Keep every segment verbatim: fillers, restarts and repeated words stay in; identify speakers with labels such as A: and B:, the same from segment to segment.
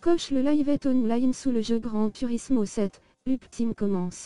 A: Coche le live est online sous le jeu Gran Turismo sept, Ultime commence.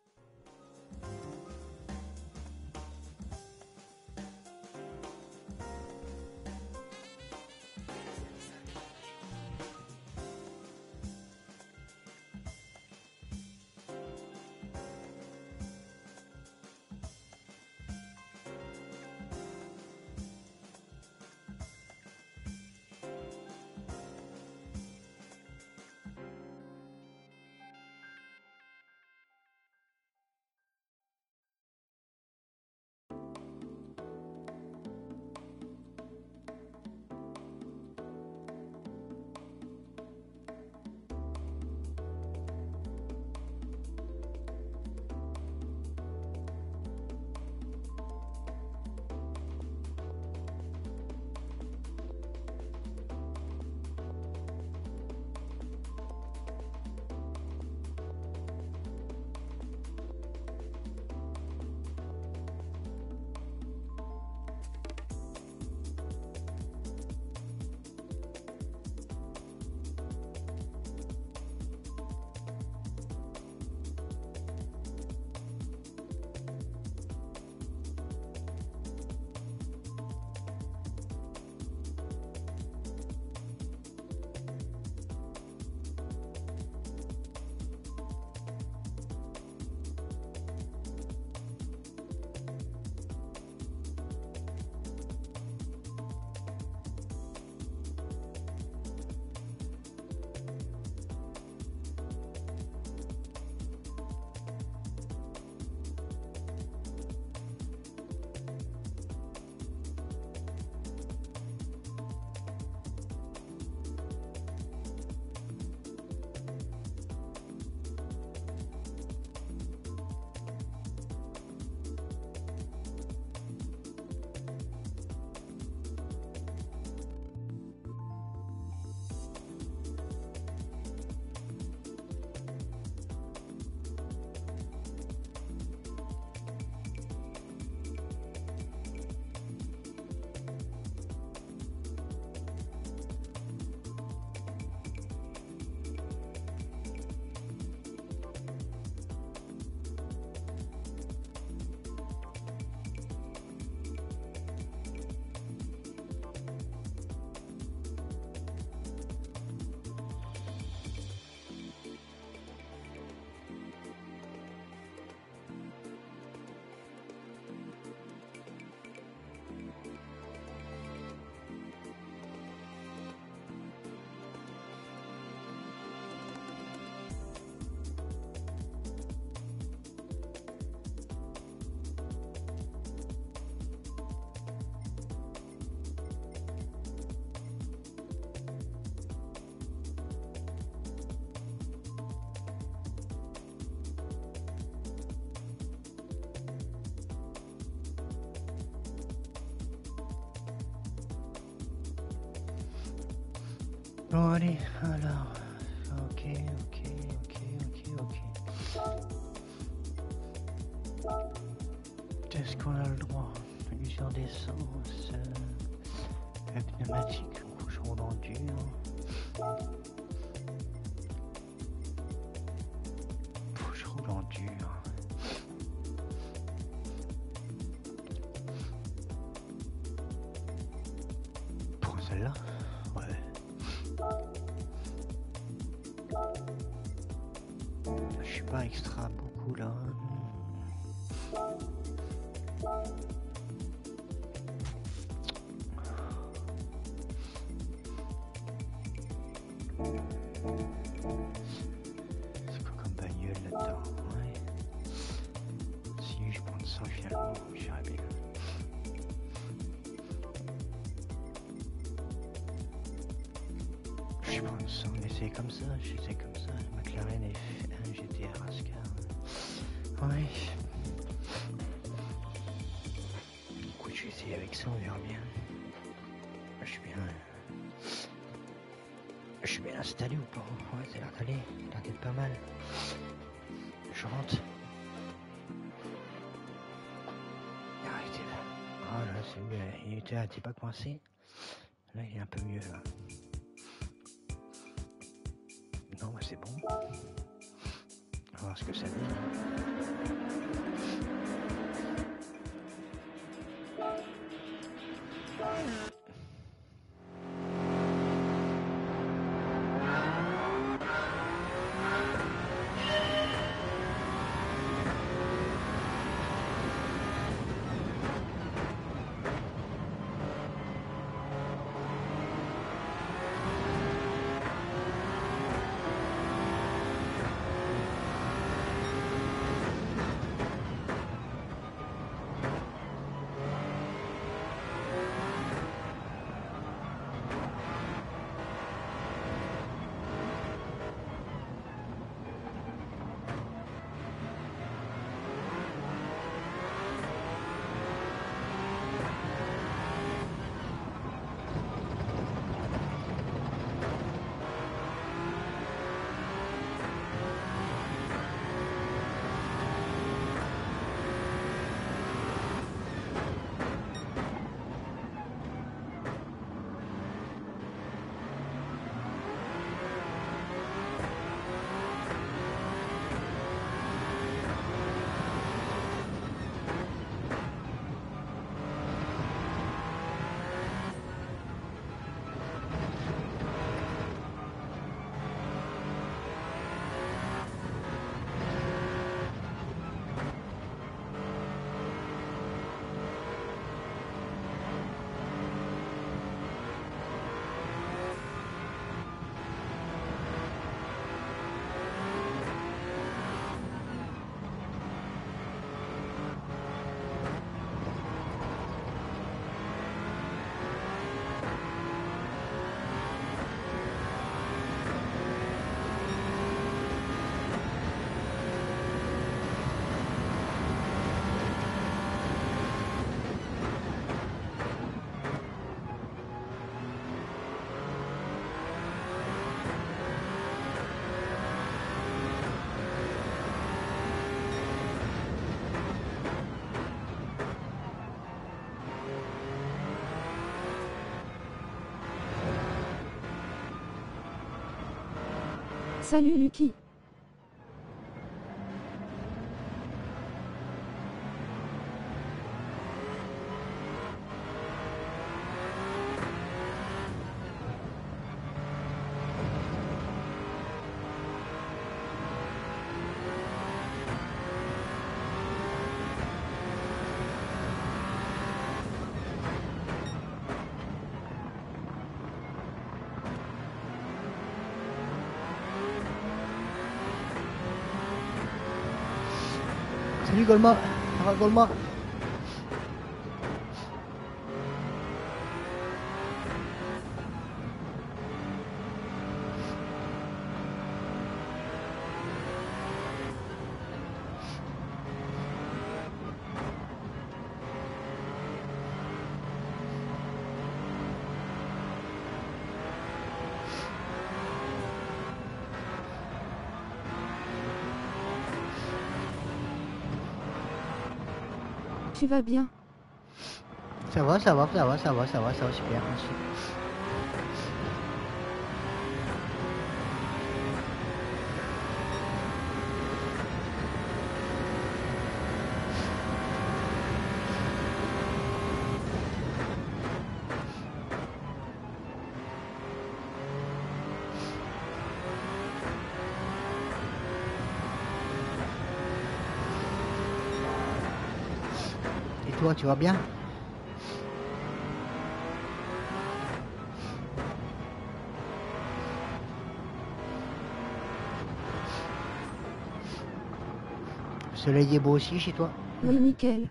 B: Bon allez, alors, ok, ok, ok, ok, ok. Est-ce qu'on a le droit? Usure d'essence, euh, pneumatique, rouge roulant dur. Rouge roulant dur. Pour celle-là? Ouais. Je suis pas extra beaucoup là. C'est quoi comme bagnole là-dedans? Ouais. Si je prends ça finalement, j'irai bien. Je prends ça, mais c'est comme ça, je sais comme ça. McLaren F un G T R Ascar. Ouais. Écoute, je vais essayer avec ça, on verra bien. Je suis bien. Je suis bien installé ou pas? Ouais, ça a l'air d'aller. Ça a l'air d'être pas mal. Je rentre. Arrêtez là. Ah là, c'est mieux. Il était, t'es pas coincé. Là, il est un peu mieux là. Non, bah c'est bon. On va voir ce que ça dit.
A: Salut Lucky.
B: Salut Golma, ça va Golma?
A: Tu vas bien?
B: Ça va, ça va, ça va, ça va, ça va, ça va super, merci. Et toi, tu vas bien? Le soleil est beau aussi chez toi?
A: Oui, nickel.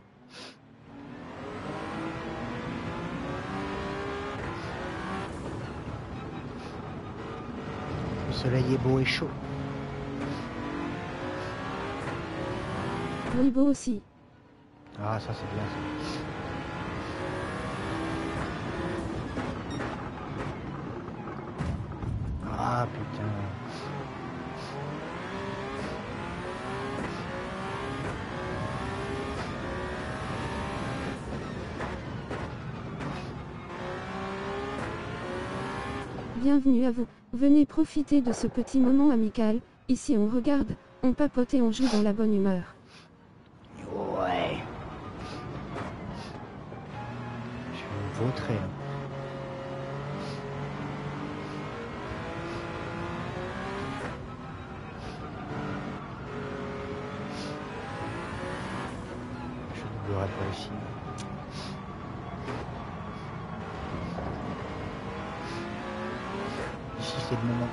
B: Le soleil est beau et chaud.
A: Oui, beau aussi.
B: Ah, ça c'est bien ça. Ah putain.
A: Bienvenue à vous. Venez profiter de ce petit moment amical. Ici on regarde, on papote et on joue dans la bonne humeur.
B: Ouais. Je vais me vautrer. Hein. Je ne doublerai pas ici. Ici c'est le moment.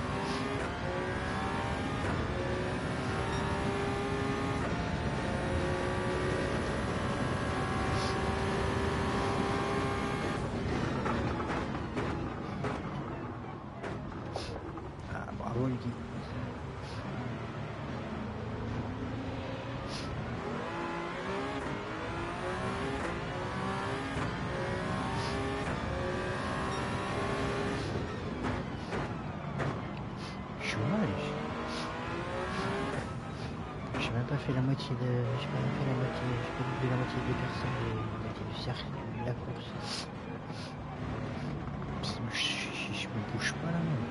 B: Ah bravo Lucky. J'ai même pas fait la moitié de. J'ai pas fait la moitié. J'ai pas doublé la moitié des personnes et la moitié du cercle de la course. Je, je, je me bouge pas là même.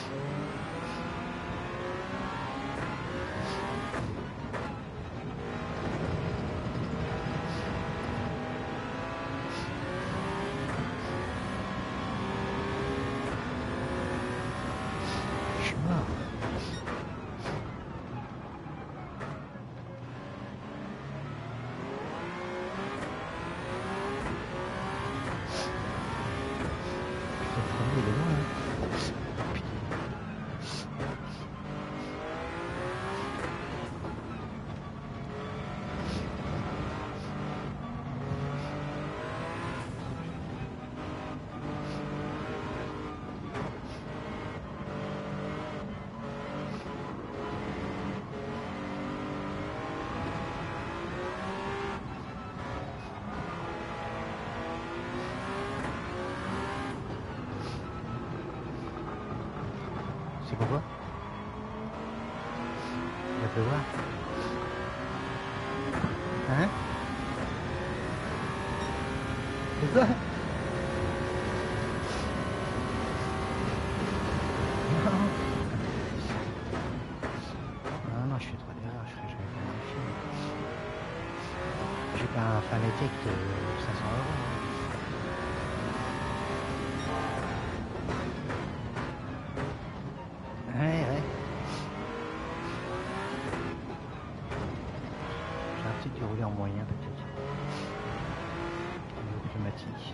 B: Je suis mort. Il est loin, hein. Putain. C'est pourquoi? Il va pleuvoir. Hein? C'est quoi? Non. Non, non, je fais trop d'erreurs, je ferai jamais faire un film. J'ai pas un Fanatec de cinq cents euros. Ouais, ouais. J'aurais peut-être dû rouler en moyen, peut-être. En pneumatique.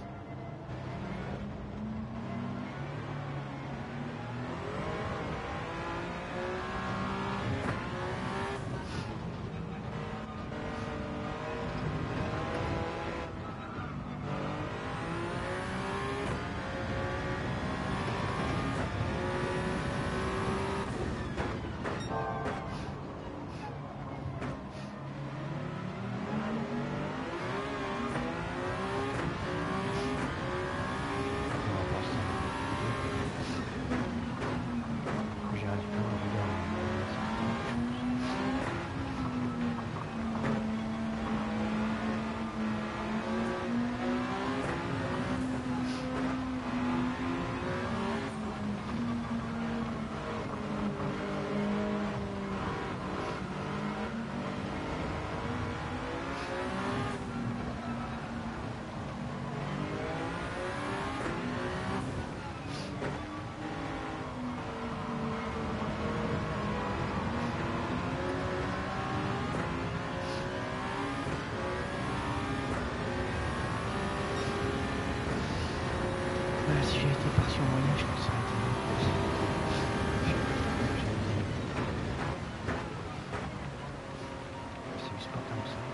B: Voilà, si j'avais été parti en moyen, je pense que ça aurait été mieux. C'est du sport comme ça.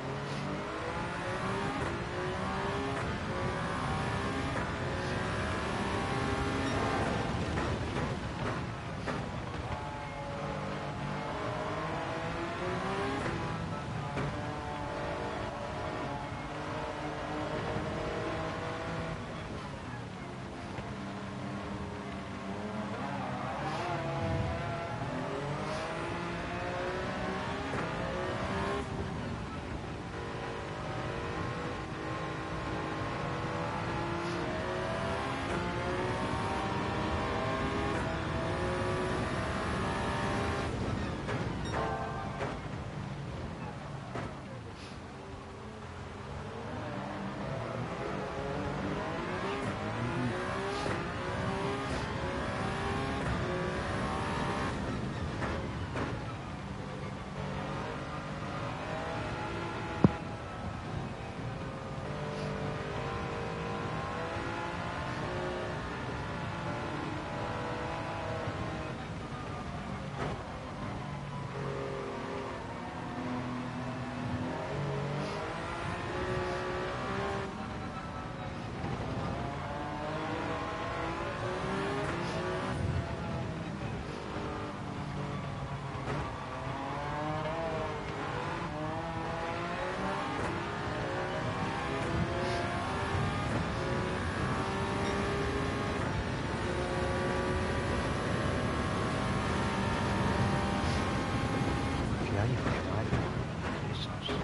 B: il faut que je m'arrête dans tous les sens.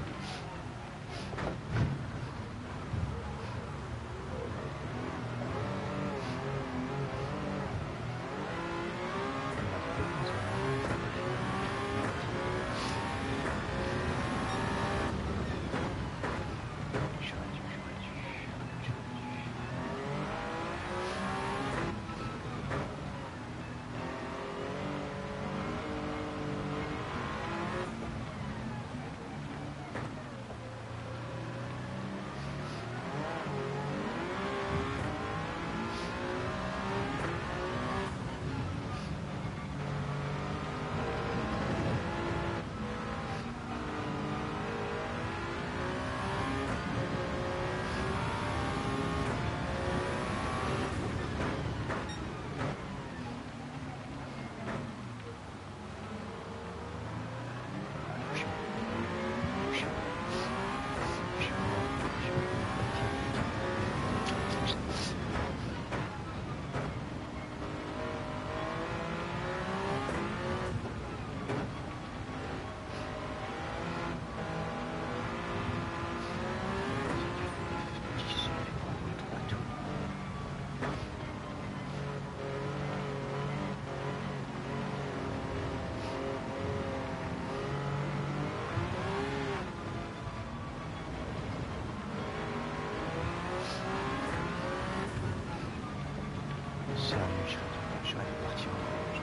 B: Sérieux, je vais je vais aller partir en voyage.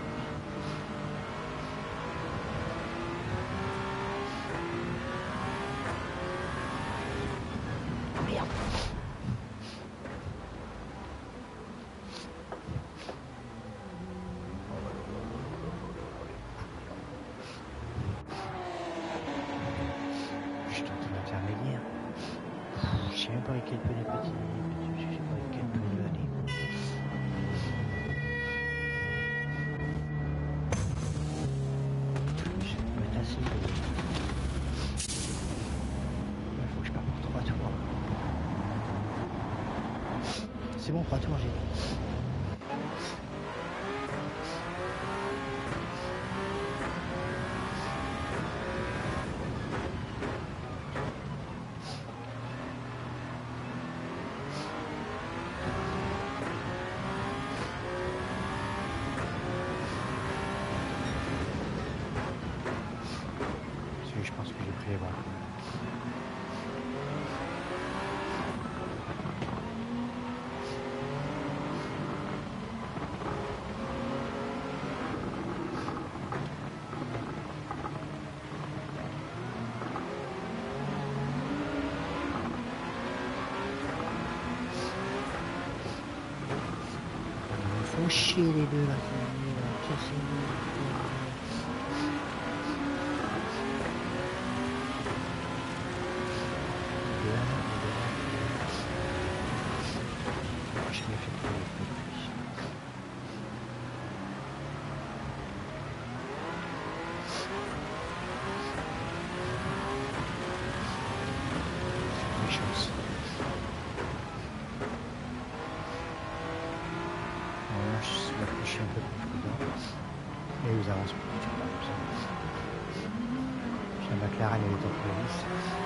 B: Oh merde! Je suis en train d'intermédiaire. Je sais même pas avec quel peu les petits. Je sais pas avec quel peu il va aller. C'est bon, trois tours, j'ai dit. Je pense que j'ai pris les bras. Ils font chier les deux là. Je suis un peu plus prudent et vous avancez plus du tout comme ça. J'ai un McLaren et les temps police.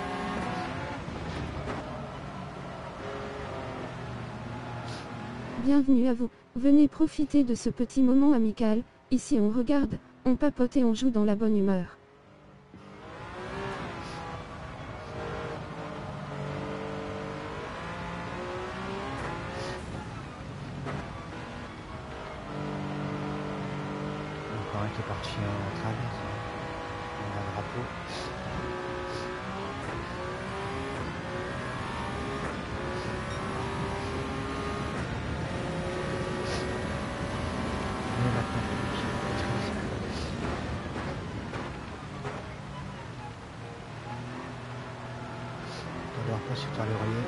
A: Bienvenue à vous, venez profiter de ce petit moment amical, ici on regarde, on papote et on joue dans la bonne humeur.
B: On était parti en travers, on a un drapeau. Pas sur le relier.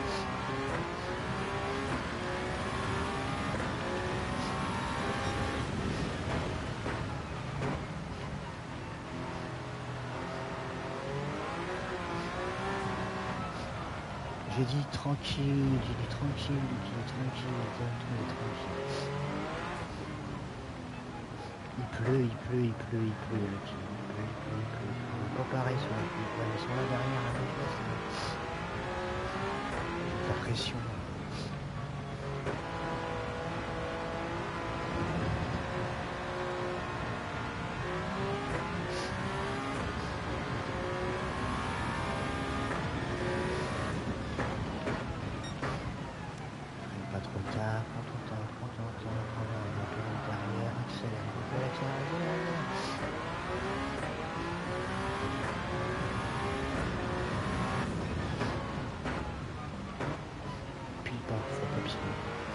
B: J'ai dit tranquille, j'ai dit tranquille, j'ai dit tranquille, j'ai dit tranquille. Il pleut, il pleut, il pleut, il pleut, il pleut, il pleut, il pleut, il pleut. pas pareil sur la piste. Ouais, mais sur la dernière, là, c'est la pression. Pas trop tard, prends ton temps, prends ton temps, prends un peu derrière, accélère, accélère, accélère, accélère. Pile pas, faut comme ça.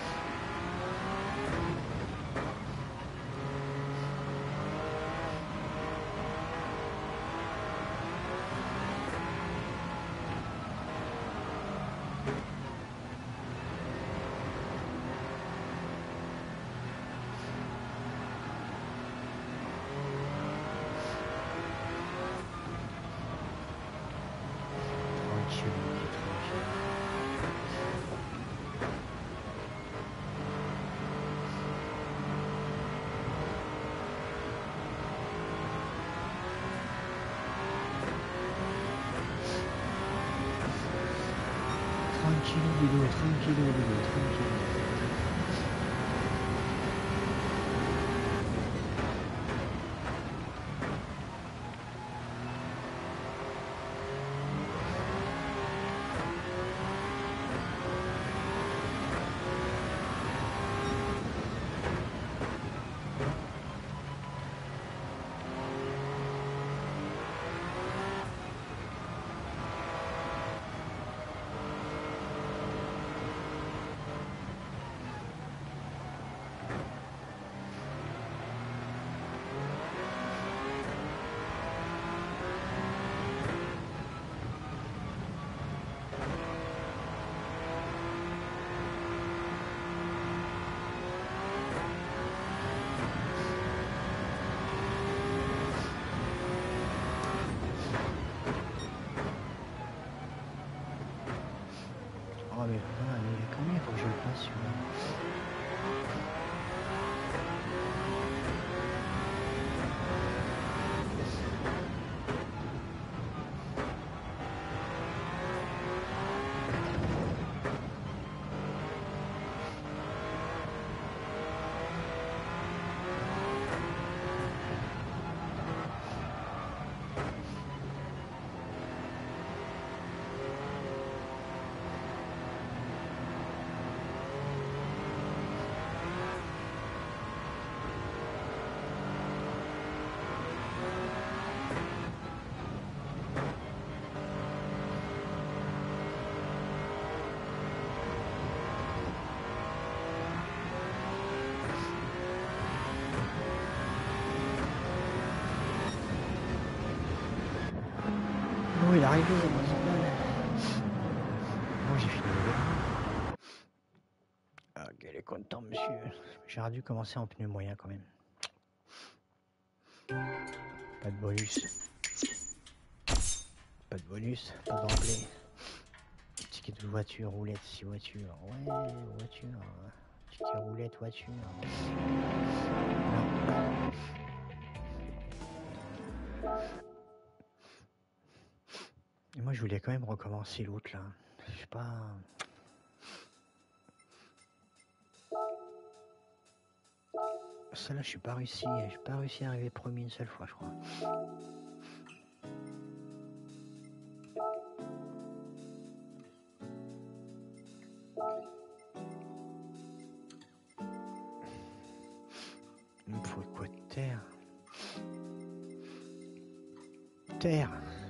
B: Tranquille, Ludo, tranquille, Ludo, tranquille. Oh mais putain, il est combien pour que je le passe celui-là? Oh, il est arrivé, moi, moi j'ai fini le dernier. Ah, quel est content, monsieur. J'aurais dû commencer en pneu moyen quand même. Pas de bonus. Pas de bonus, pas de remplay. Ticket de voiture, roulette, six voitures. Ouais, voiture. Ticket roulette, voiture. Non. Et moi je voulais quand même recommencer l'autre là. Je sais pas. Celle-là je suis pas réussi. J'ai pas réussi à arriver premier une seule fois je crois. Il me faut quoi de terre? Terre.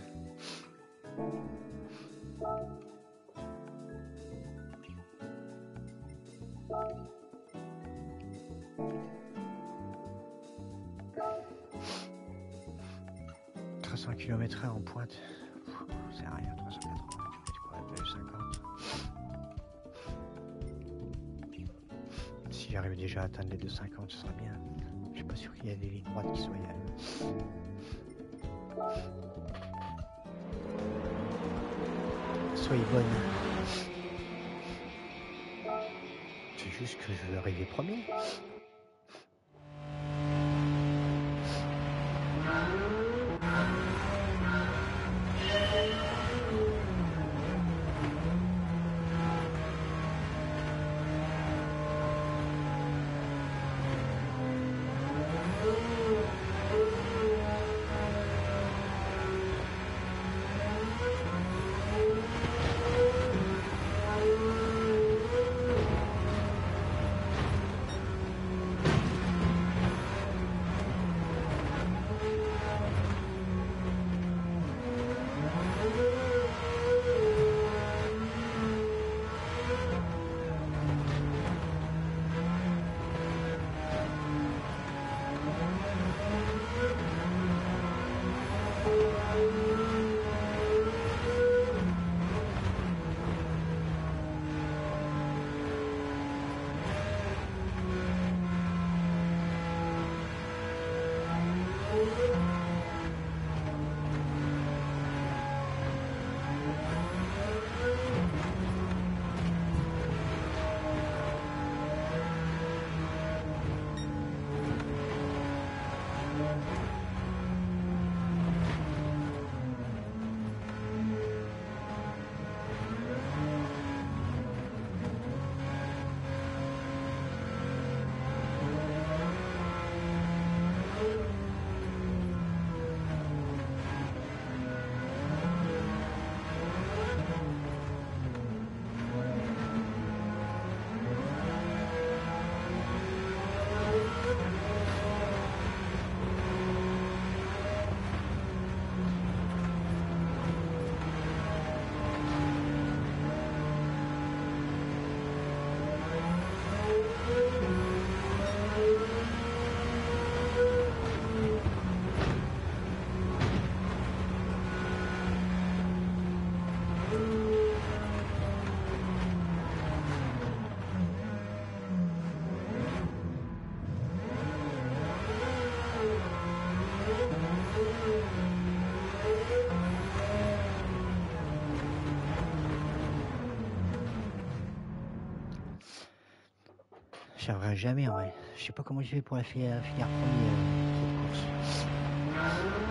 B: trois cents kilomètres heure en pointe. C'est rien, trois cent quatre-vingts. C'est quoi, deux cent cinquante? Si j'arrive déjà à atteindre les deux cent cinquante, ce sera bien. Je suis pas sûr qu'il y ait des lignes droites qui soient... Soyez bonne. C'est juste que je veux arriver premier. J'y arriverai jamais en vrai. Je sais pas comment je vais pour la faire, finir premier euh, cette course.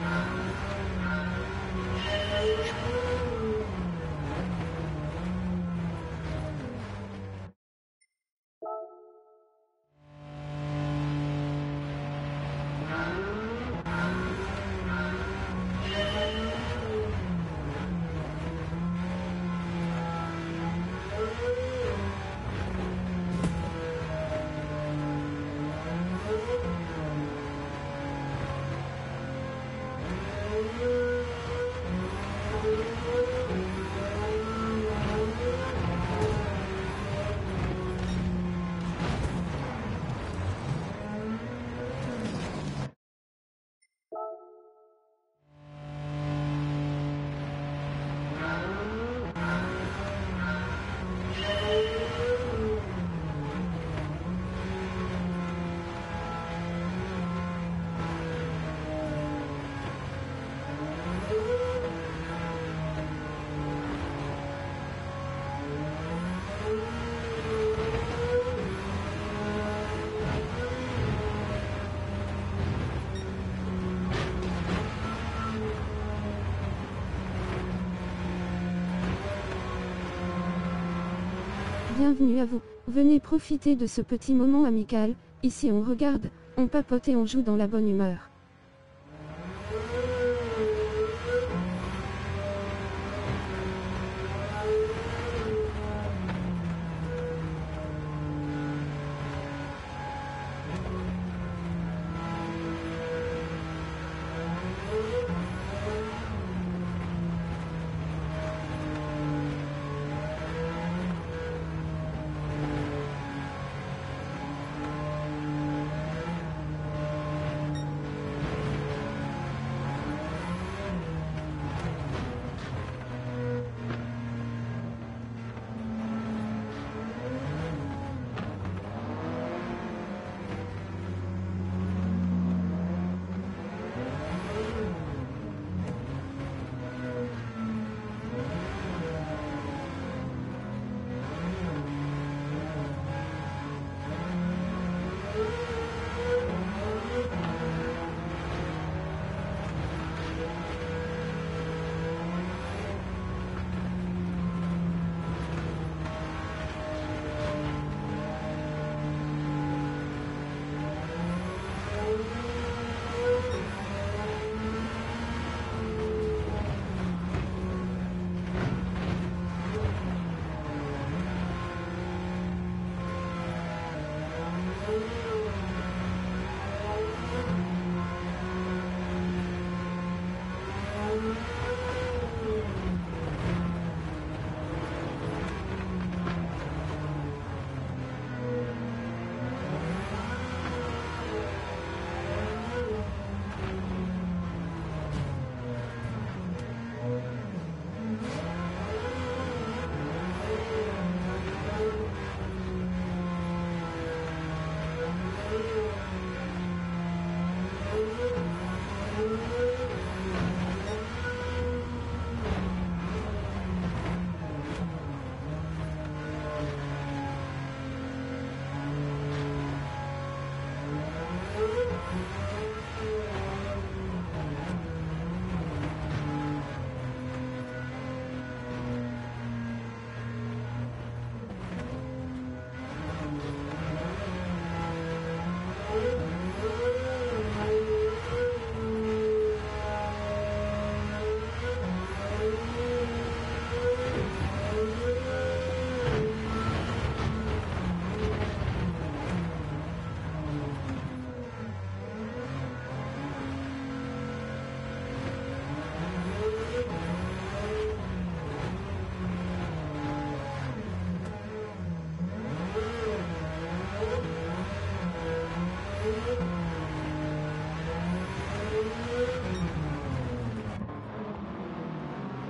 A: Bienvenue à vous, venez profiter de ce petit moment amical, ici on regarde, on papote et on joue dans la bonne humeur.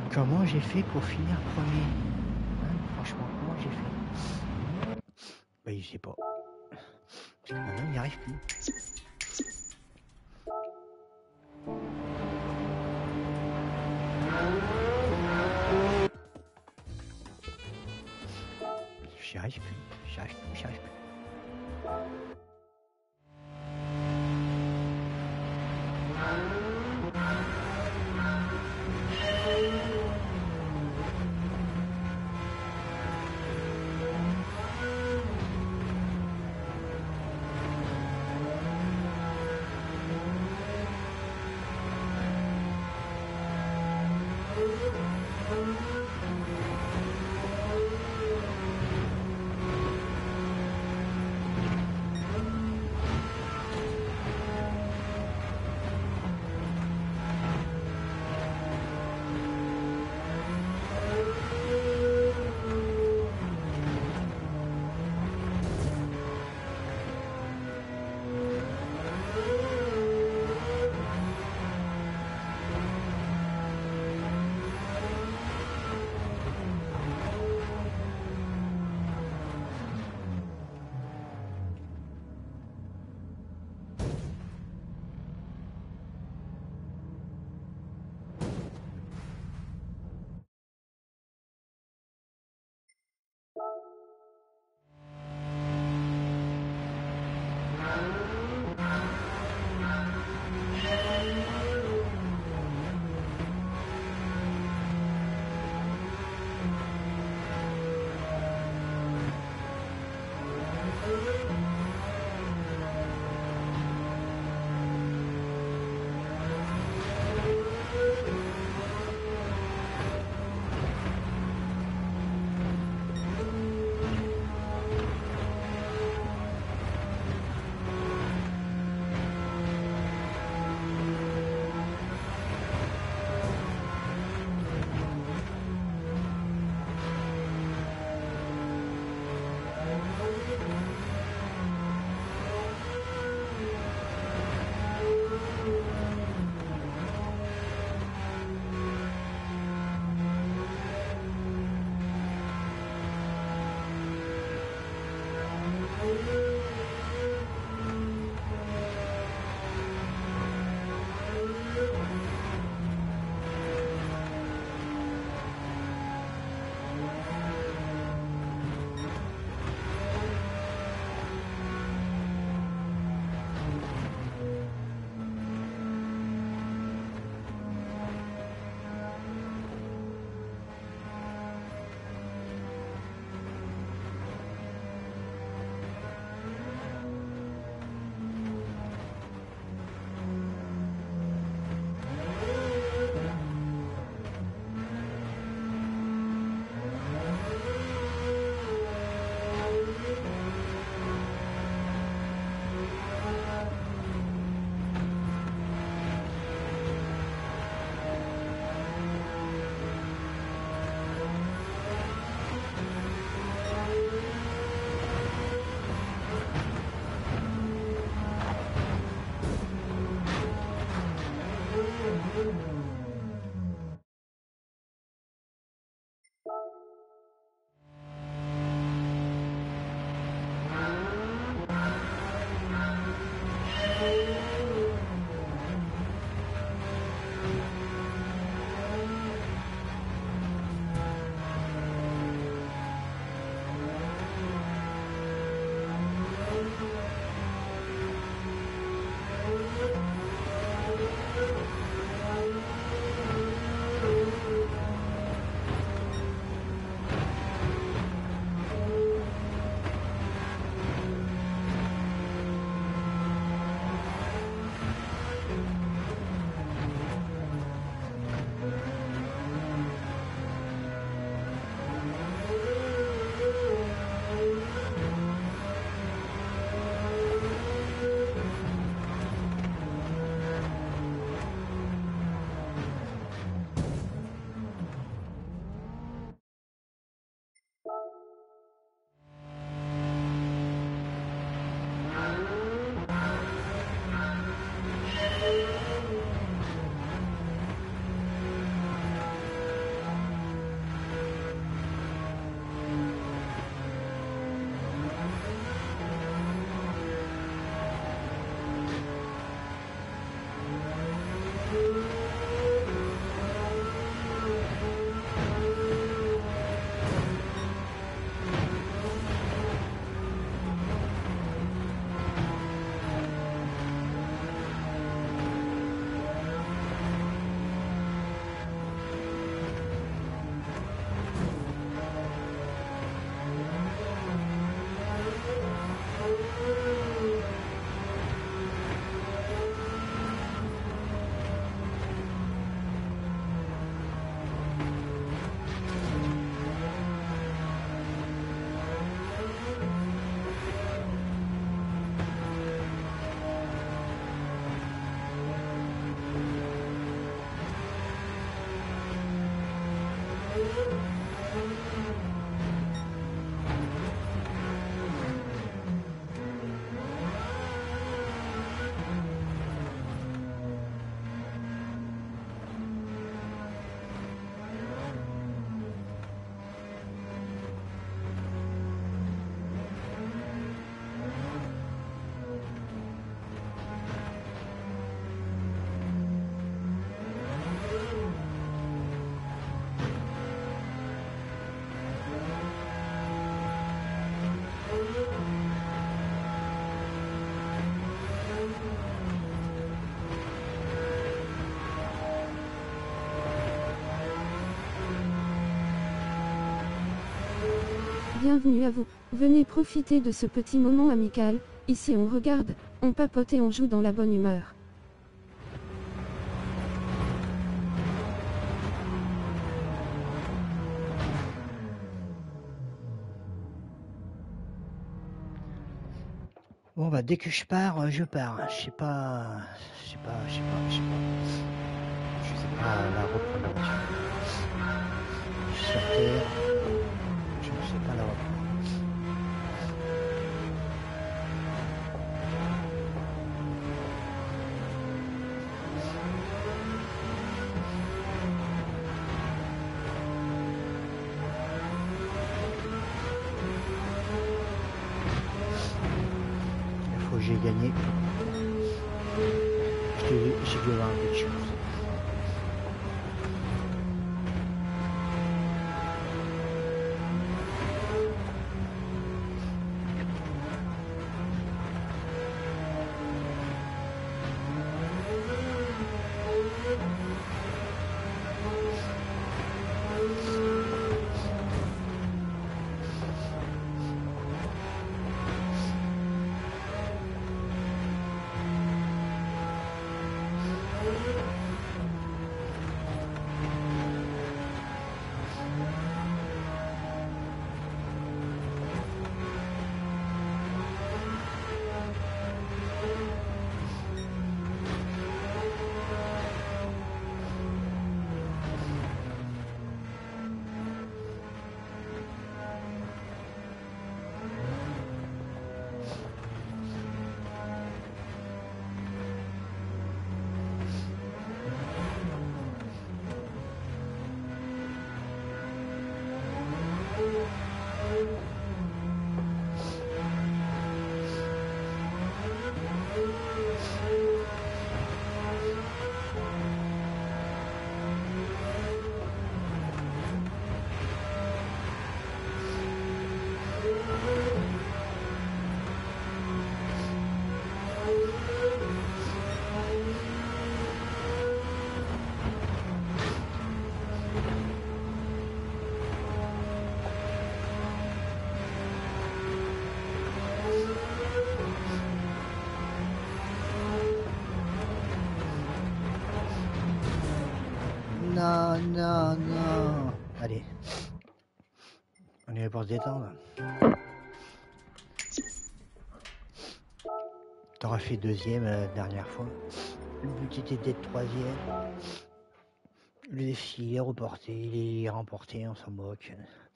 B: Comment j'ai fait pour finir premier? Hein, franchement, comment j'ai fait? Bah, je sais pas. Parce que maintenant, il n'y arrive plus. J'y arrive plus. J'y arrive plus. J'y arrive plus.
A: bienvenue à vous. Venez profiter de ce petit moment amical. Ici on regarde, on papote et on joue dans la bonne humeur.
B: Bon bah dès que je pars, je pars. Je sais pas, je sais pas, je sais pas, je sais pas. Je sais pas la reprendre la voiture. Je suis sur terre, je ne sais pas la reprendre. Il faut que j'ai gagné. J'ai dû avoir un peu de chance. Non, non, non. Allez. On est là pour se détendre. T'auras fait deuxième la dernière fois. Le but était d'être troisième. Le défi est reporté, il est remporté, on s'en moque.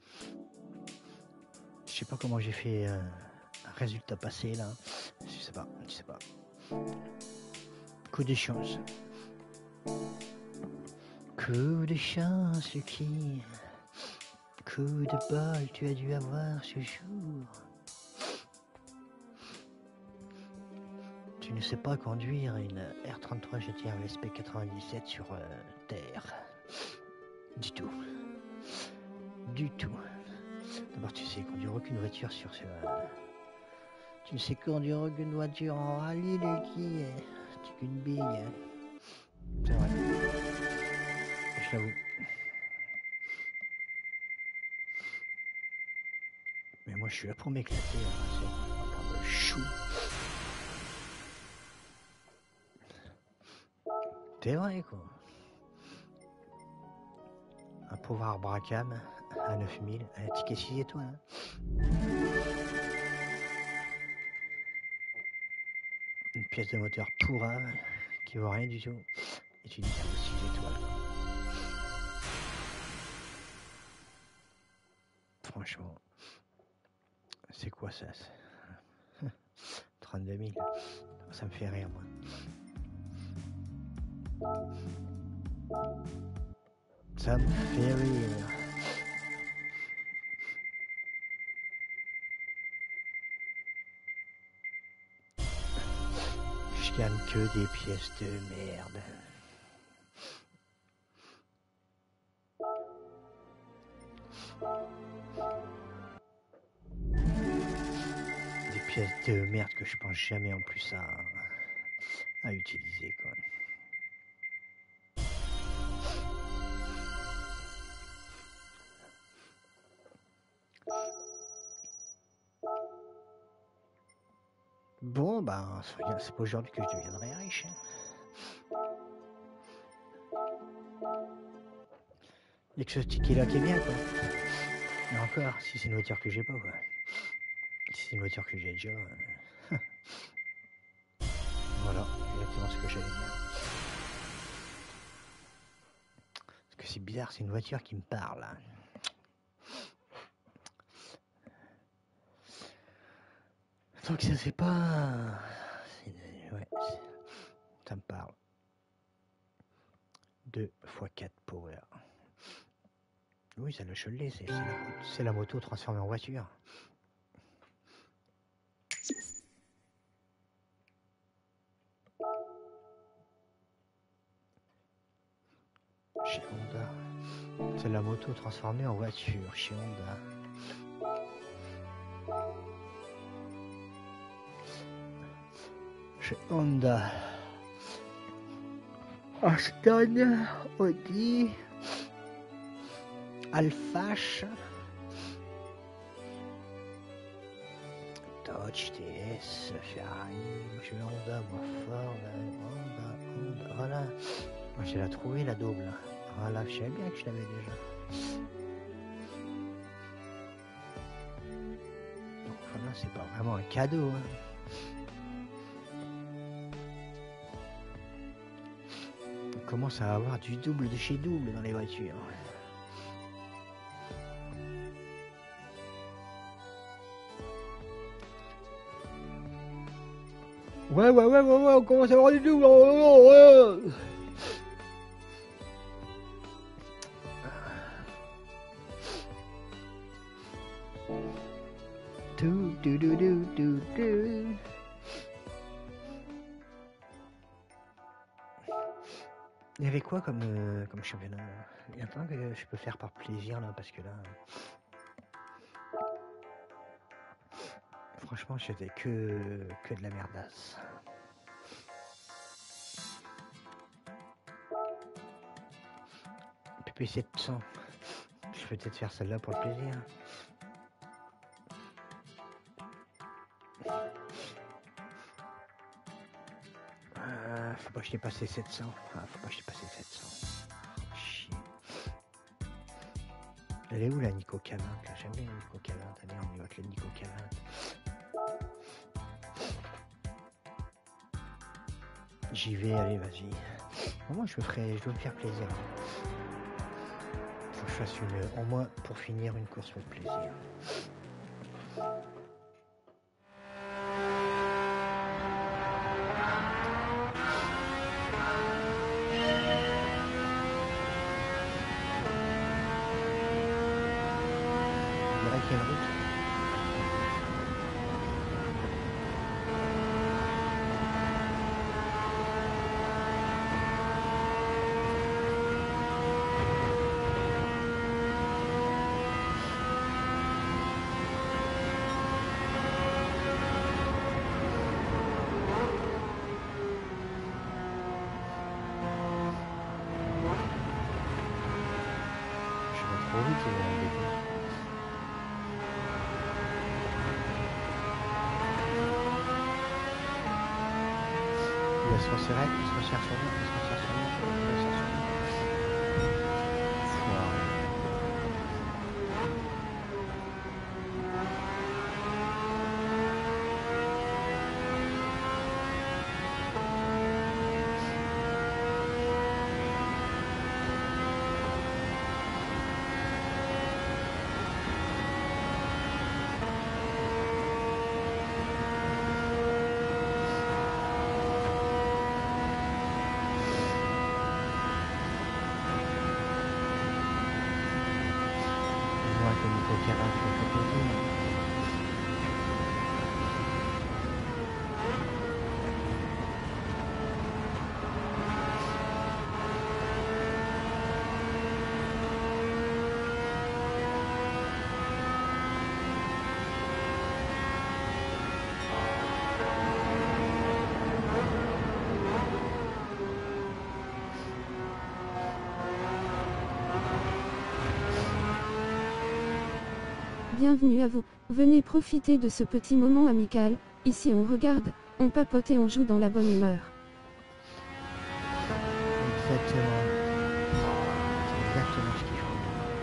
B: Je sais pas comment j'ai fait euh, un résultat passé là. Je sais pas, je sais pas. Coup de chance. Coup de chance qui... Coup de bol tu as dû avoir ce jour. Tu ne sais pas conduire une R trente-trois G T R V S P quatre-vingt-dix-sept sur euh, terre. Du tout. Du tout. D'abord tu sais conduire aucune voiture sur ce... Euh, tu ne sais conduire aucune voiture en rallye de qui est... Tu es qu'une bille. C'est vrai. Je l'avoue. Mais moi je suis là pour m'éclater. Hein. C'est un chou. C'est vrai quoi. Un pauvre arbre à cam à neuf mille, un ticket six étoiles. Hein. Une pièce de moteur pourrave qui vaut rien du tout. Et tu dis ça vaut six étoiles. Franchement, c'est quoi ça? trente-deux mille. Ça me fait rire moi. Ça me fait rire. Je gagne que des pièces de merde. Des pièces de merde que je pense jamais en plus à, à utiliser quoi. Bon, ben, c'est pas aujourd'hui que je deviendrai riche. Il n'y a que ce ticket-là qui est bien, quoi. Mais encore, si c'est une voiture que j'ai pas, quoi. Si c'est une voiture que j'ai déjà... Euh... voilà, exactement ce que j'allais dire. Parce que c'est bizarre, c'est une voiture qui me parle. Donc ça c'est pas... Ouais, ça me parle. deux fois quatre power. Oui, ça le Cholet, c'est la, la moto transformée en voiture. Chez Honda. C'est la moto transformée en voiture chez Honda. Chez Honda. Aston, Audi, Alphage, Dodge, T S, Ferrari, chez Honda, Ford, Honda, Honda, voilà. Moi j'ai la trouvé la double. Voilà, je savais bien que je l'avais déjà. Donc voilà, c'est pas vraiment un cadeau. Hein. On commence à avoir du double de chez double dans les voitures. Ouais, ouais, ouais, ouais, ouais, on commence à avoir du double. Ouais, ouais. Do, do, do, do, do, do. Il y avait quoi comme, euh, comme championnat? Il y a plein que je peux faire par plaisir là, parce que là... Franchement, je faisais que, que de la merdasse. P P sept cents. Je vais peut-être faire celle-là pour le plaisir. Euh, faut pas que je t'ai passé sept cents. Ah, faut pas que je t'ai passé sept cents. Oh, chier. Elle est où la Nico K vingt là? J'aime bien la Nico K vingt. Allez, on y va avec la Nico K vingt. J'y vais, allez, vas-y. Moi, je me ferai, je dois me faire plaisir. Faut que je fasse une, au moins pour finir une course pour le plaisir. Quelle route? Je vais trop vite, il y a Il se resserre, il se resserre sur nous, il se resserre sur nous, il se resserre sur nous.
A: Bienvenue à vous. Venez profiter de ce petit moment amical. Ici on regarde, on papote et on joue dans la bonne humeur.
B: Exactement. C'est exactement ce qu'il faut.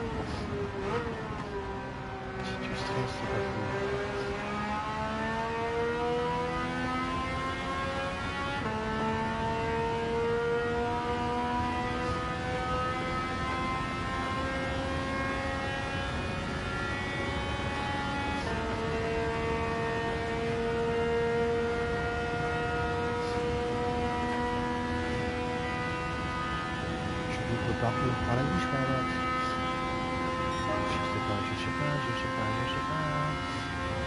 B: Si tu stresses, c'est pas cool. Par, par la bouche, par la droite. Je sais pas, je sais pas, je sais pas, je sais pas.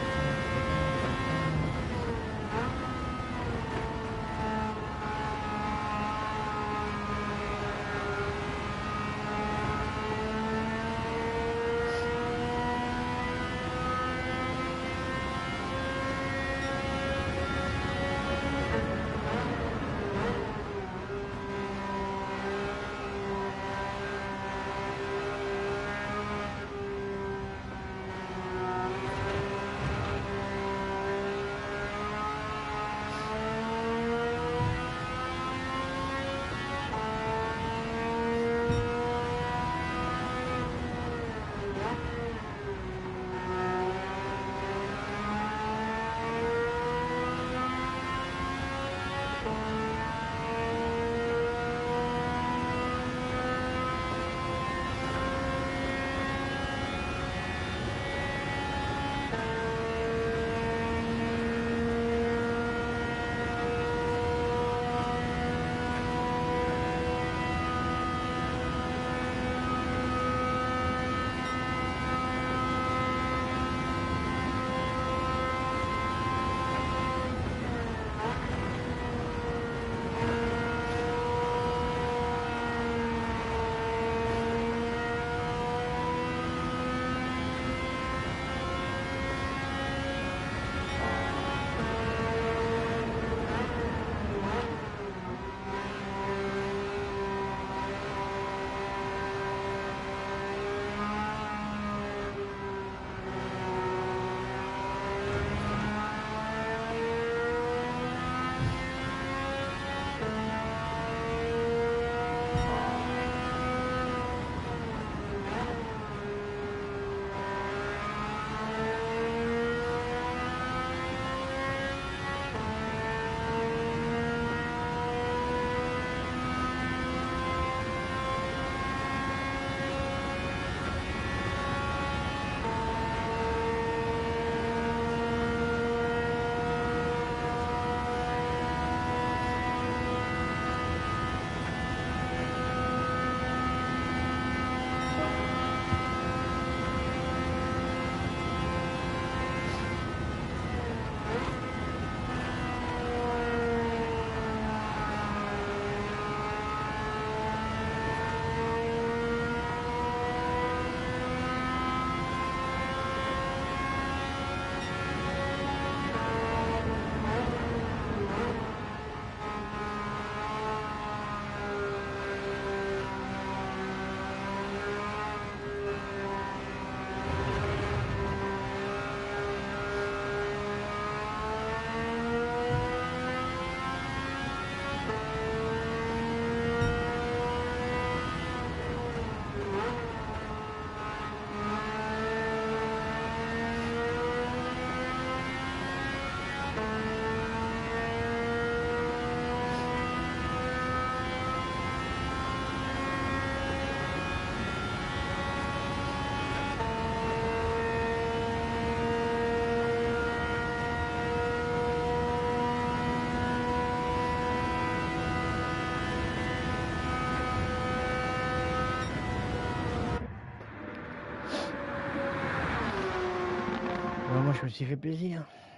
B: Je me suis fait plaisir.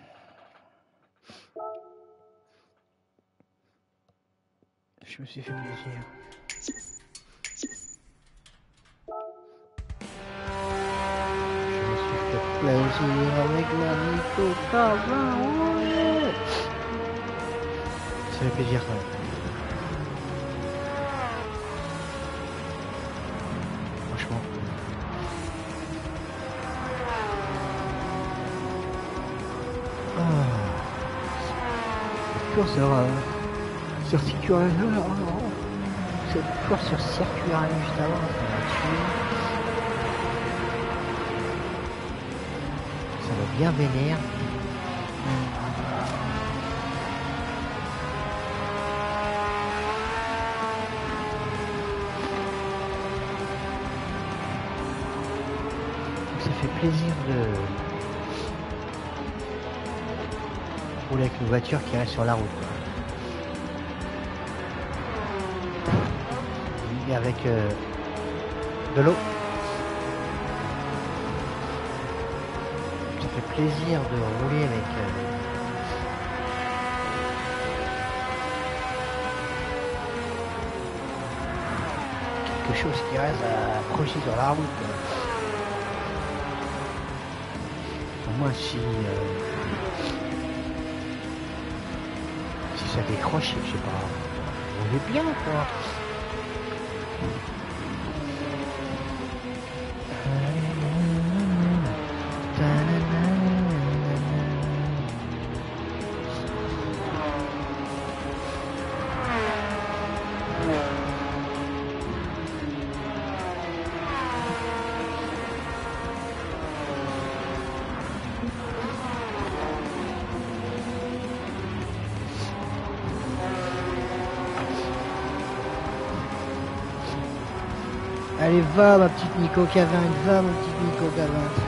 B: Je me suis fait plaisir. Je me suis fait plaisir avec la Nico Cavin. Ouais. Ça fait plaisir quand même. Franchement. Ah. course sur, euh, sur Circular. Cette course sur Circular juste avant, ça m'a tué. Ça m'a bien vénère. Ça fait plaisir de rouler avec une voiture qui reste sur la route. Et avec euh, de l'eau. Ça fait plaisir de rouler avec euh, quelque chose qui reste accroché sur la route. Au moins si euh, si ça décroche, je sais pas, on est bien quoi. Allez, va ma petite Nico K vingt, va mon petit Nico K vingt.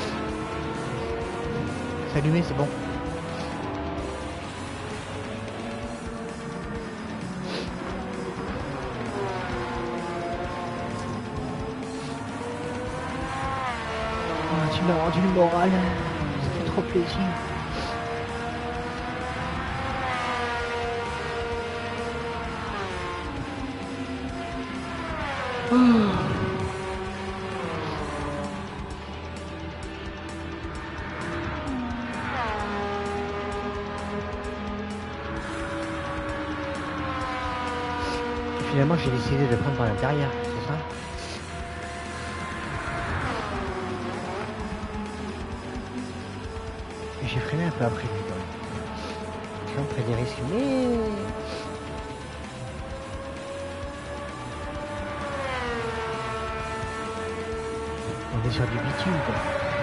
B: C'est allumé, c'est bon. Oh, tu m'as rendu le moral, ça fait trop plaisir. Oh. Finalement, j'ai décidé de prendre par l'intérieur, c'est ça? J'ai freiné un peu après lui, quand même. Je prends des risques, mais... on est sur du bitume, quoi.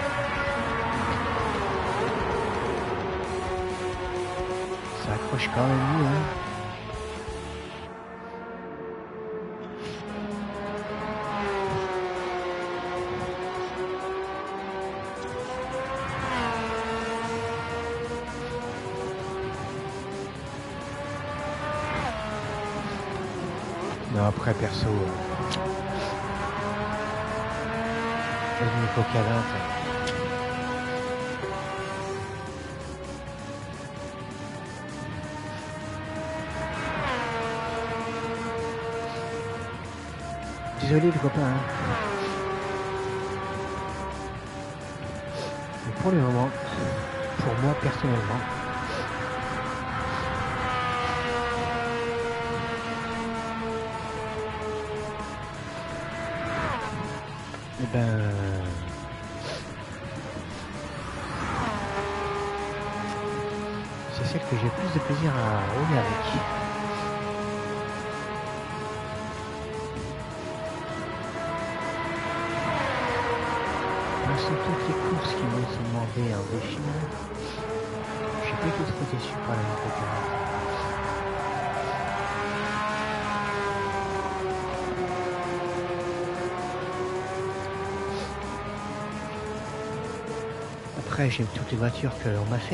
B: Ça accroche quand même mieux, hein. Non, après, perso... Euh... le Nico K vingt. Désolé le copain, hein. Mais pour le moment, pour moi personnellement, et ben c'est celle que j'ai plus de plaisir à rouler avec. Toutes les courses qui m'ont été demandées en défi, j'ai pas été trop déçu par la Nico K vingt. Après, j'aime toutes les voitures que l'on m'a fait.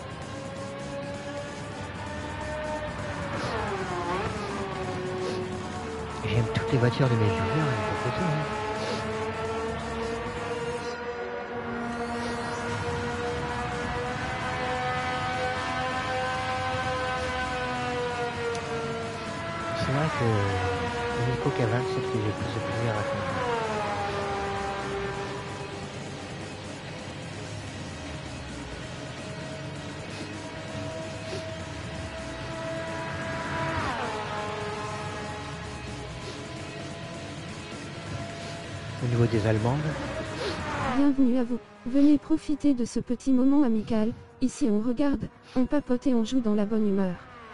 B: J'aime toutes les voitures de mes viewers, il faut poser, hein. C'est vrai que le Nico K vingt, c'est ce que j'ai plus de plaisir à conduire. Au niveau des Allemandes.
A: Bienvenue à vous. Venez profiter de ce petit moment amical. Ici on regarde, on papote et on joue dans la bonne humeur.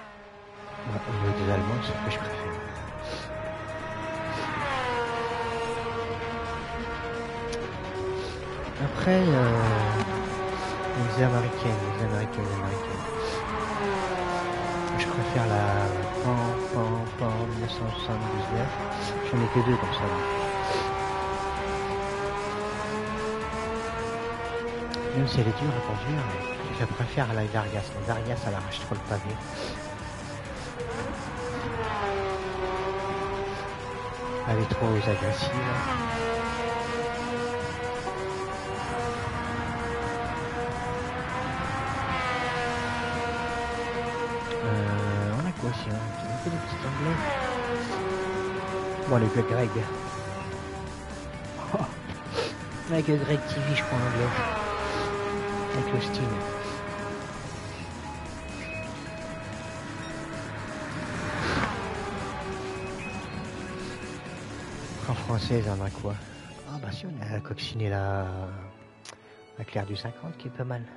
B: Ouais, au niveau des Allemands, c'est ce que je préfère. Après, euh, les Américaines, les Américaines, les Américaines. Je préfère la Pan, Pan, Pan mille neuf cent soixante-dix-neuf. J'en ai que deux comme ça. Donc. Même si elle est dure à conduire, je préfère la Vargas. La Vargas, elle arrache trop le pavé. Elle est trop agressive. Euh, on a quoi aussi, hein? On a fait des petits anglais. Bon, les que Greg. Oh. Avec Greg T V, je crois, en anglais. Avec le style. En française, on a quoi? Ah bah si, on a la coccinelle, la... la Claire du cinquante qui est pas mal.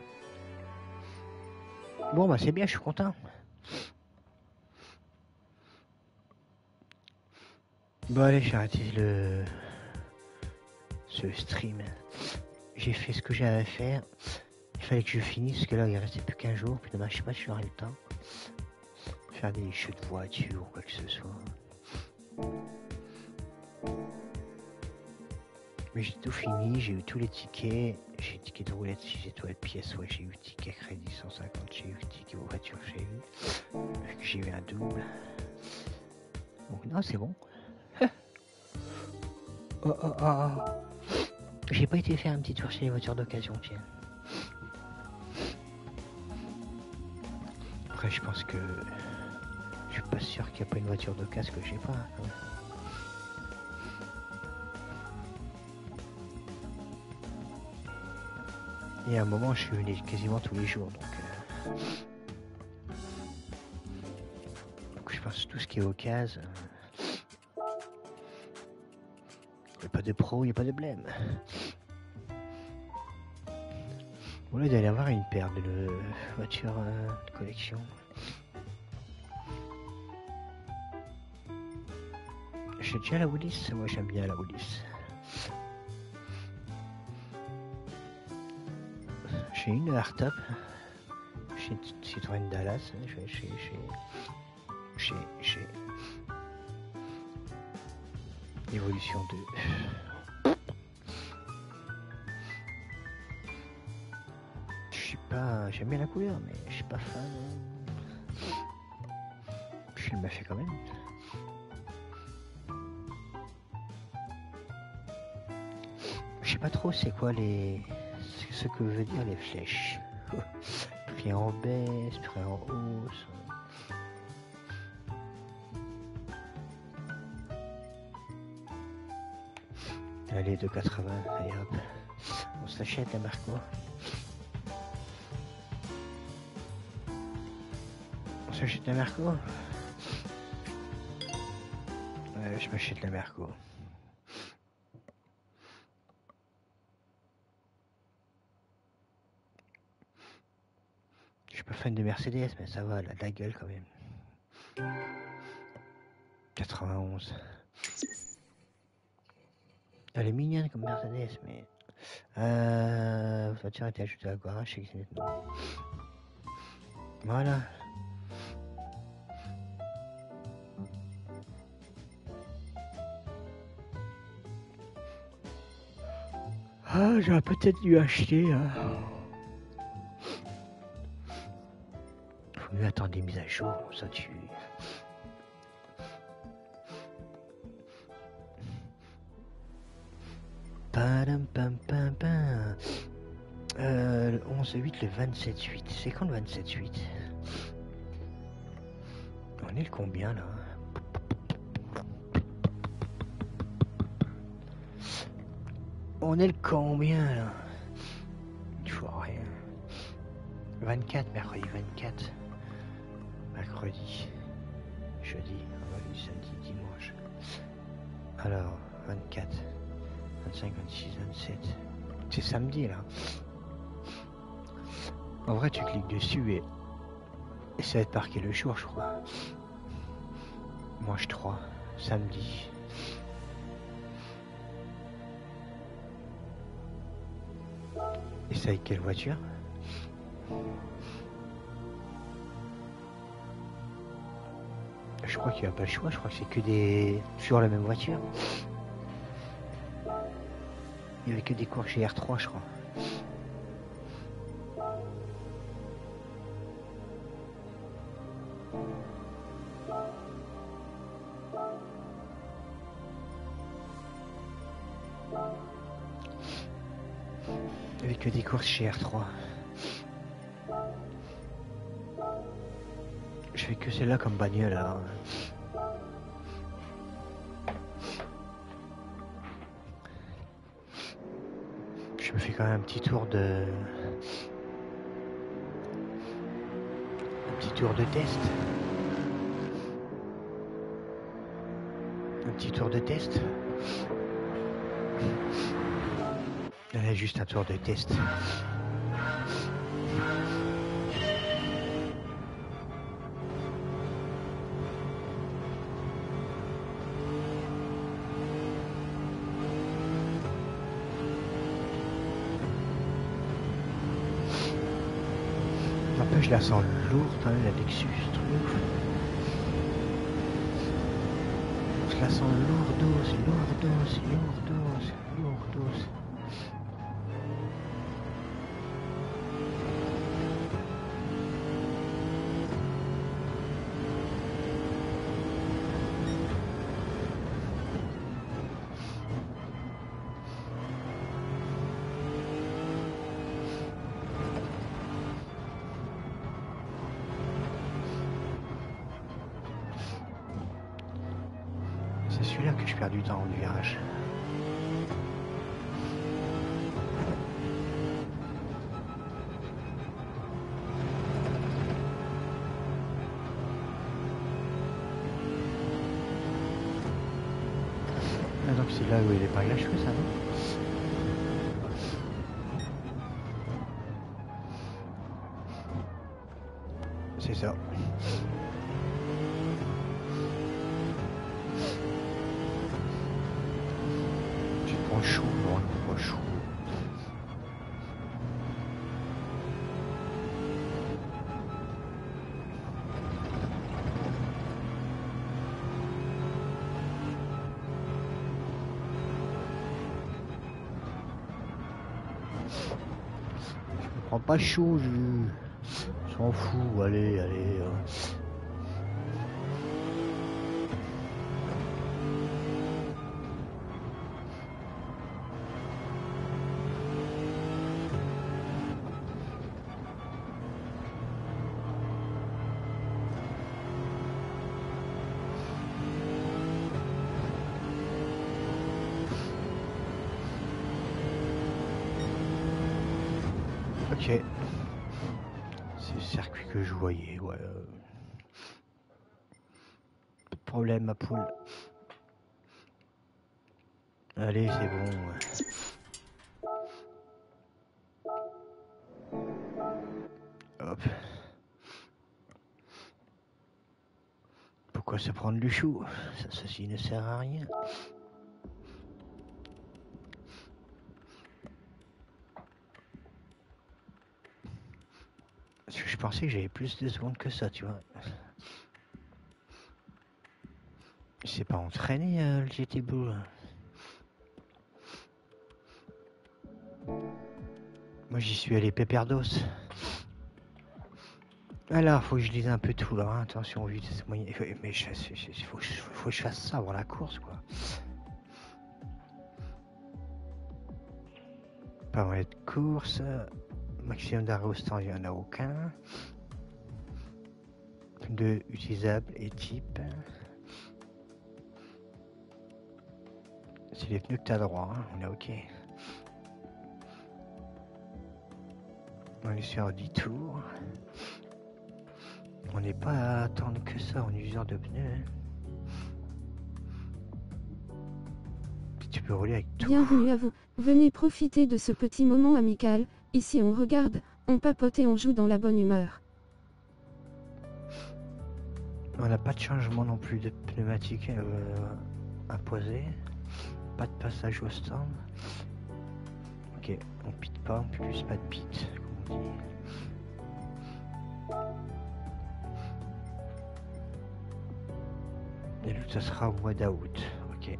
B: Bon bah c'est bien, je suis content. Bon allez, j'ai arrêté le... ce stream. J'ai fait ce que j'avais à faire. Il fallait que je finisse, parce que là il restait plus qu'un jour. Puis demain, je sais pas si j'aurai le temps. Faire des jeux de voiture ou quoi que ce soit. Mais j'ai tout fini, j'ai eu tous les tickets. J'ai eu ticket de roulette, j'ai étoiles de pièces, ouais, j'ai eu ticket crédit cent cinquante, j'ai eu ticket voiture, j'ai eu. J'ai eu un double. Donc non, c'est bon. oh oh oh oh. J'ai pas été faire un petit tour chez les voitures d'occasion, tiens. Après, je pense que je suis pas sûr qu'il n'y a pas une voiture d'occasion que j'ai pas. Hein. Et à un moment, je suis venu quasiment tous les jours, donc, euh... donc je pense que tout ce qui est occasion. Il n'y a pas de pro, il n'y a pas de blême. Bon là, il doit y avoir une paire de le... voitures euh, de collection. J'ai déjà la Willis, moi j'aime bien la Willis. J'ai une hardtop chez Citroën Dallas, chez chez chez chez, chez... Évolution deux. Je suis pas, j'aime bien la couleur, mais je suis pas fan. Puis elle m'a fait quand même. Je sais pas trop c'est quoi les, ce que veut dire les flèches. Prix en baisse, prix en hausse. Allez, deux quatre-vingts, allez hop. On s'achète la Marco. On s'achète la Marco. Ouais, je m'achète la Marco. Je suis pas fan de Mercedes, mais ça va, elle a de la gueule quand même. quatre-vingt-onze. Elle est mignonne comme Mercedes, mais... Euh... La voiture a été ajoutée à la garage, je sais que c'est maintenant. Voilà. Ah, j'aurais peut-être dû acheter... Hein. Faut mieux attendre des mises à jour, ça tu... Pam, pam, pam, pam. Euh, le onze huit, le vingt-sept huit. C'est quand le vingt-sept huit? On est le combien là? On est le combien là? Il faut rien. vingt-quatre, mercredi vingt-quatre. Mercredi. Jeudi, vendredi, samedi, dimanche. Alors, vingt-quatre. vingt-cinq, vingt-six, vingt-sept. C'est samedi là. En vrai, tu cliques dessus et Et ça va être parqué le jour, je crois. Manche trois, samedi. Et ça avec quelle voiture? Je crois qu'il n'y a pas le choix, je crois que c'est que des... toujours la même voiture. Il n'y avait que des cours chez R trois, je crois. Il n'y avait que des courses chez R trois. Je fais que celle-là comme bagnole alors. Je me fais quand même un petit tour de... Un petit tour de test. Un petit tour de test. Là, juste un tour de test. Après, je la sens lourde, hein, la Lexus, je trouve. Je la sens lourdeuse, lourdeuse, lourdeuse, lourdeuse. C'est celui-là que je perds du temps en virage. Ah, donc c'est là où il est pas à cheveux, ça, non? C'est ça. Tu te prends chaud, non, tu te prends chaud. Je me prends pas chaud, je s'en fout, allez, allez. euh. Ok. C'est le circuit que je voyais, ouais. euh. Pas de problème, ma poule. Allez, c'est bon. ouais. Hop. Pourquoi se prendre du chou? Ça, ceci ne sert à rien. Parce que je pensais que j'avais plus de secondes que ça, tu vois. Il s'est pas entraîné, euh, le G T Bull. Moi, j'y suis allé péperdos. Alors, faut que je lise un peu tout, là. Hein. Attention, vitesse moyenne. Mais il faut, faut que je fasse ça avant la course, quoi. Pas vrai de course. Maximum d'arrêt au stand, il n'y en a aucun. Deux utilisables et type. C'est les pneus que tu as droit, hein. On est ok. On est sur dix tours. On n'est pas à attendre que ça en usure de pneus. Tu peux rouler avec tout.
A: Bienvenue à vous. Venez profiter de ce petit moment amical. Ici on regarde, on papote et on joue dans la bonne humeur.
B: On n'a pas de changement non plus de pneumatique euh, imposé. Pas de passage au stand. Ok, on pite pas, on plus pas de pite, comme on dit. Et l'autre, ça sera au mois d'août. Ok.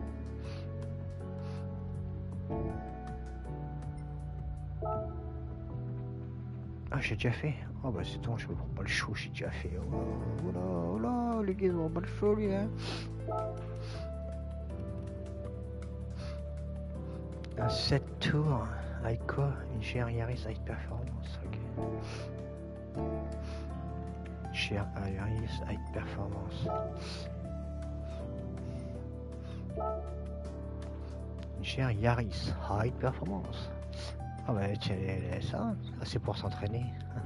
B: Ah, j'ai déjà fait. Oh bah c'est bon, je me prends pas le chaud, j'ai déjà fait. Oh là, oh là, oh là, les gars, ils ont pas le chaud, lui, hein. Un sept tours avec quoi? Une G R Yaris avec performance, ok. G R Yaris avec performance. Une G R Yaris avec performance. Ah bah tiens, ça, c'est pour s'entraîner.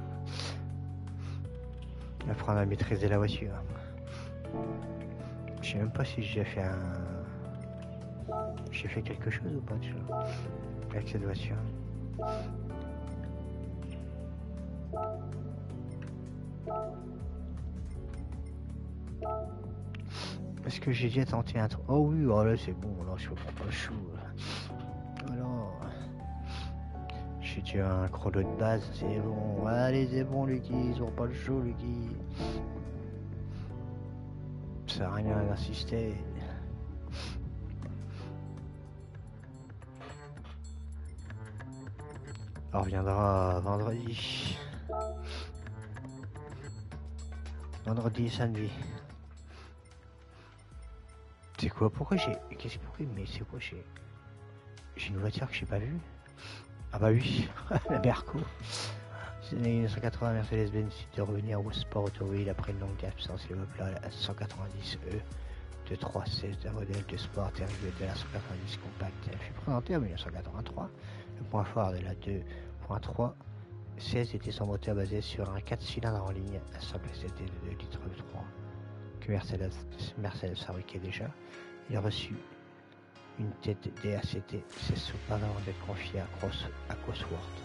B: Apprendre à maîtriser la voiture. Je sais même pas si j'ai fait un... J'ai fait quelque chose ou pas, tu vois, avec cette voiture. Est-ce que j'ai déjà tenté un truc? Oh oui, oh là c'est bon, là je prends pas le chou. Alors, j'ai déjà un chrono de base, c'est bon. Allez, c'est bon, Lucky, ils ont pas le chou, Lucky. Ça sert à rien d'insister. On reviendra vendredi. Vendredi et samedi. C'est quoi? Pourquoi j'ai... Qu'est-ce pourquoi mais c'est quoi j'ai... J'ai une voiture que j'ai pas vue. Ah bah oui, la Berco. C'est l'année mille neuf cent quatre-vingts, Mercedes-Benz décide de revenir au sport automobile après une longue absence. Le Opel à cent quatre-vingt-dix E de trois seize d'un modèle de sport dérivé de la cent quatre-vingt-dix compact. Elle fut présentée en mille neuf cent quatre-vingt-trois. Le point fort de la deux point trois seize était son moteur basé sur un quatre cylindres en ligne à simplicité de deux litres trois que Mercedes, Mercedes fabriquait déjà. Il a reçu une tête D A C T, c'est cependant avant d'être confié à, Cross, à Cosworth.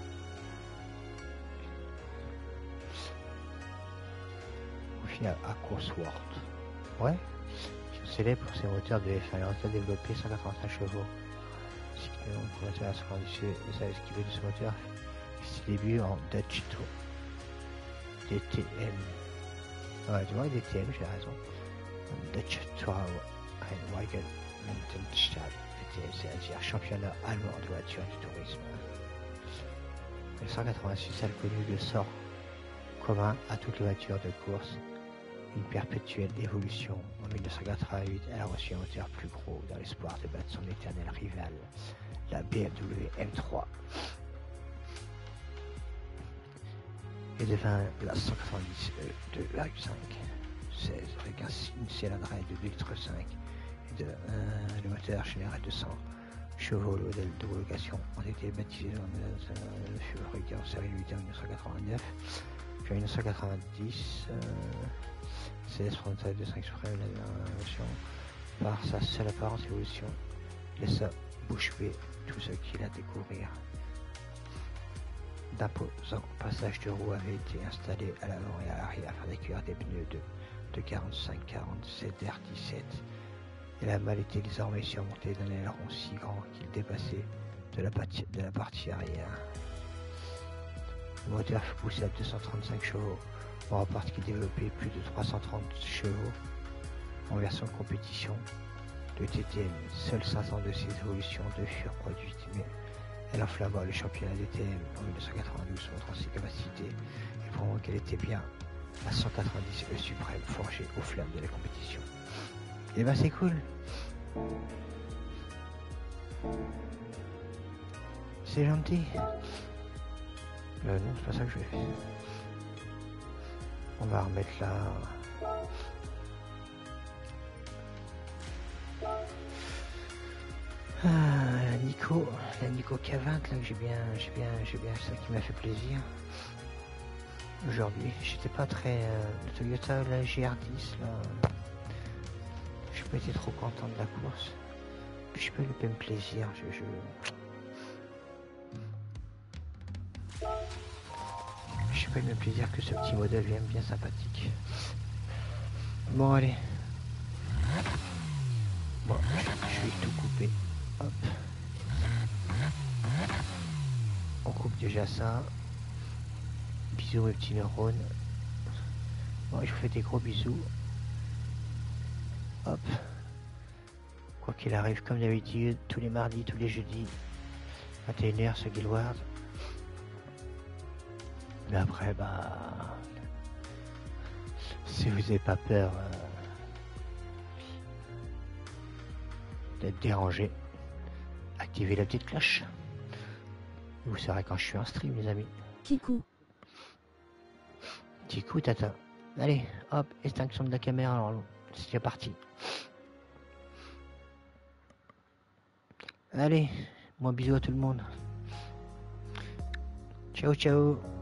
B: Confié à, à Cosworth. Ouais. Célèbre pour ses moteurs de F un. Il a développé cent quatre-vingt-cinq chevaux. Pour moteur à soixante-dix, les savez ce qu'il veut de ce moteur. C'est début en Dutch Tour. D T M. Ouais, tu vois, D T M, j'ai raison. Dutch Tour Wagen Mountainstadt. D T M, c'est-à-dire championnat allemand de voiture du tourisme. Le cent quatre-vingt-six a connu le sort commun à toutes les voitures de course. Une perpétuelle évolution. En mille neuf cent quatre-vingt-huit, elle a reçu un moteur plus gros dans l'espoir de battre son éternel rival, la B M W M trois. Et devint la cent quatre-vingt-dix E deux virgule cinq, seize avec un, une cylindrée de deux virgule cinq litres et de, euh, le moteur général de cent chevaux. Le modèle d'homologation ont été baptisés dans le fabriqué en série limitée en mille neuf cent quatre-vingt-neuf. Puis en mille neuf cent quatre-vingt-dix, euh, C S trente-sept deux cinq Supreme, la version par sa seule apparence évolution laissa bouche bée tout ce qu'il a découvrir. D'imposants passages de roues avaient été installés à l'avant et à l'arrière afin d'accueillir des pneus de, de quarante-cinq quarante-sept R dix-sept, et la malle était désormais surmontée d'un aileron si grand qu'il dépassait de la, partie, de la partie arrière. Le moteur fut poussé à deux cent trente-cinq chevaux. On rapporte qu'il développait plus de trois cent trente chevaux en version compétition de T T M. Seules cinq cents de ces évolutions de furent produites, mais elle enflamma le championnat de T M en mille neuf cent quatre-vingt-douze, montrant ses capacités et prouvant qu'elle était bien la cent quatre-vingt-dix E suprême forgée aux flammes de la compétition. Et ben c'est cool. C'est gentil. Euh, non, c'est pas ça que je vais faire. On va remettre là. Ah, la Nico, la Nico K vingt là que j'ai bien, j'ai bien, j'ai bien ça qui m'a fait plaisir. Aujourd'hui, j'étais pas très euh, le Toyota la G R dix là. J'ai pas été trop content de la course. Puis j'ai pas eu le même plaisir. Je, je... J'ai pas eu le même plaisir que ce petit modèle bien, bien sympathique. Bon, allez. Bon, je vais tout couper. Hop. On coupe déjà ça. Bisous mes petits neurones. Bon, je vous fais des gros bisous. Hop. Quoi qu'il arrive, comme d'habitude, tous les mardis, tous les jeudis, vingt et une heures sur Guildward. Mais après, bah... si vous n'avez pas peur euh, d'être dérangé, activez la petite cloche. Vous saurez quand je suis en stream, les amis.
A: Kikou.
B: Kikou, tata. Allez, hop, extinction de la caméra, alors c'est déjà parti. Allez, moi bisous à tout le monde. Ciao, ciao.